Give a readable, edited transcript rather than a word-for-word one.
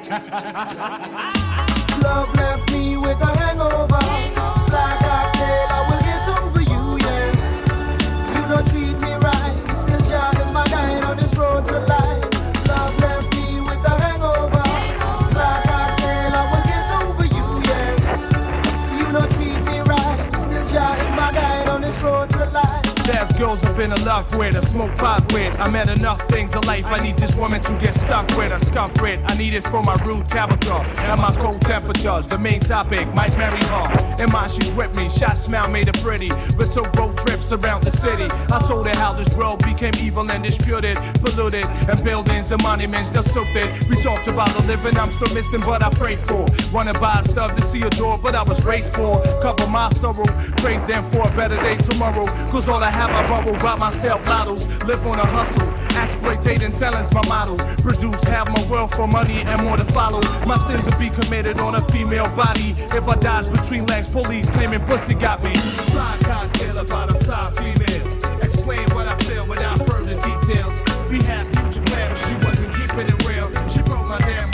Love left me with a hangover. Fly cocktail, I will get over you, yes. You don't treat me right. Still John is my guide on this road to life. Love left me with a hangover. Fly cocktail, I will get over you, yes. You don't treat me right. Still John is my guide on this road to life. There's girls I've been in love with, I smoke pot with. I met enough things in life, I need this woman to get stuck with. I scuff with, I need it for my rude character and my cold temperatures. The main topic, might marry her. In mind she's with me, shot smile made her pretty. We took road trips around the city. I told her how this world became evil and disputed, polluted, and buildings and monuments that soaked it. We talked about the living I'm still missing, but I prayed for. Wanna buy stuff to see a door, but I was raised for. Cover my sorrow, praise them for a better day tomorrow. Cause all I have I bubble about myself, lottos. Live on a hustle, exploitating talent's my model. Produce half my wealth for money and more to follow. My sins will be committed on a female body. If I dies between legs, police claiming pussy got me. Fly cocktail about a fly female. Explain what I feel without further details. We had future plans, she wasn't keeping it real. She broke my damn